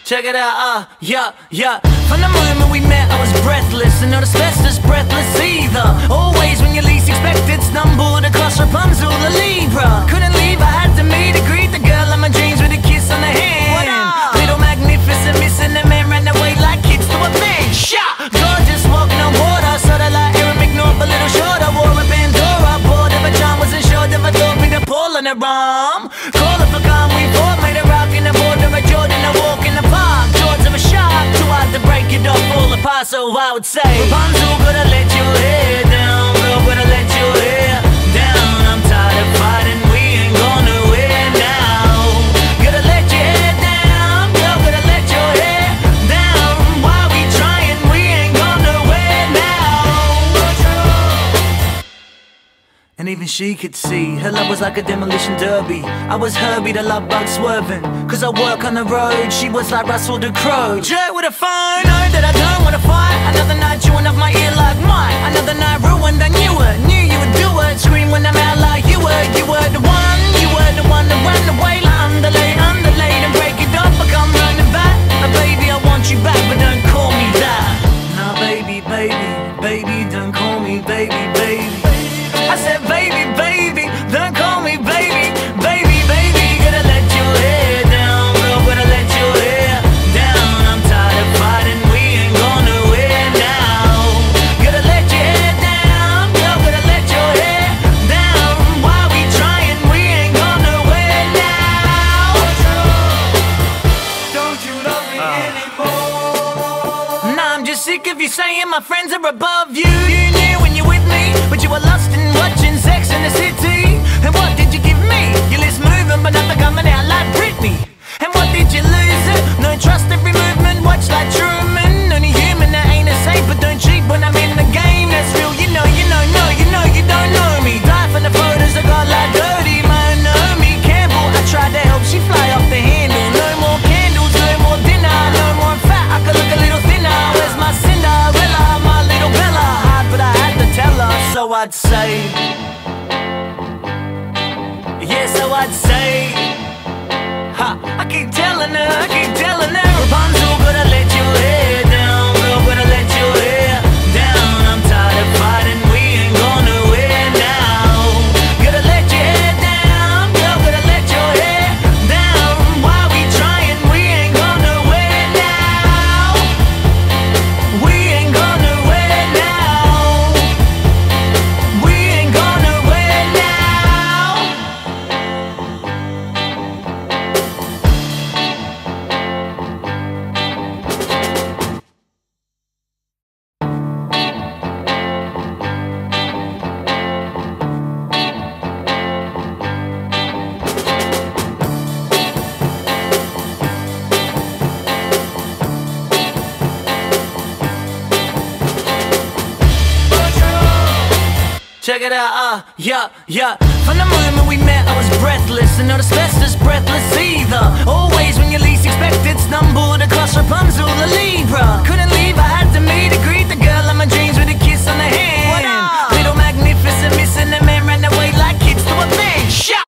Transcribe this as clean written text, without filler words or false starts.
Check it out, yeah, yeah. From the moment we met, I was breathless, and not asbestos breathless either. Always when you least expect it, stumbled across Rapunzel, the Libra. Couldn't leave, I had to meet to greet the girl of my dreams with a kiss on the hand. What up? Little magnificent, missing the man, ran away like kids to a big shot. Gorgeous, walking on water, sorta like Aaron McNaught, a little shorter. Wore a Pandora, bored of a charm, wasn't sure if I thought we'd pull on her arm. Call her for calm, we fought, made a rock in the border of Jordan, a walk in the park. Jaws of a shark, too hard to break it off, fall apart, so I would say Rapunzel, gotta let your hair down, girl, gotta let your hair down. I'm tired of fighting, we ain't going nowhere now. Gotta let your hair down, girl, gotta let your hair down. Why we trying, we ain't going nowhere now. And even she could see her love was like a demolition derby. I was Herbie, the love bug swerving, cause I work on the road. She was like Russell the Crowe, jerk with a phone. Know that I don't wanna fight. Another night chewing off my ear like mine. Another night ruined, I knew it. Knew you would do it. Scream when I'm out like you were. You were the one. You were the one that ran away like underlay, and break it up. I come running back. Baby, I want you back, but don't call me that. Nah, baby, baby, baby, don't call me baby, baby. I said baby, baby, don't call me baby, baby, baby. Gotta let your hair down, girl, gotta let your hair down. I'm tired of fighting, we ain't going nowhere now. Gotta let your hair down, girl, gotta let your hair down. Why we trying, we ain't going nowhere now. Don't you love me anymore? Nah, I'm just sick of you saying my friends are above you. You knew when you're with me, but you were lost in watching Sex in the City. And what did you give me? Your lips moving but nothing coming out like Britney. And what did you lose it? No trust every movement, watch like Truman. Only human that ain't a saint, but don't cheat when I'm in the game. That's real, you know, you know, no, you know you don't know me. Die for the photos I got like dirty, man, Naomi Campbell. I tried to help, she fly off the handle. No more candles, no more dinner, no more fat, I could look a little thinner. Where's my Cinderella, my little Bella? Hard, but I had to tell her, so I'd say, yeah, so I'd say, ha, I keep telling her, Rapunzel, gotta let your hair down, girl, gotta let your hair down. I'm tired of fighting, we ain't going nowhere now. Gotta let your hair down, girl, gotta let your hair down. Why we trying, we ain't going nowhere now. We ain't going nowhere now. We ain't going nowhere now. Check it out, yeah, yeah. From the moment we met,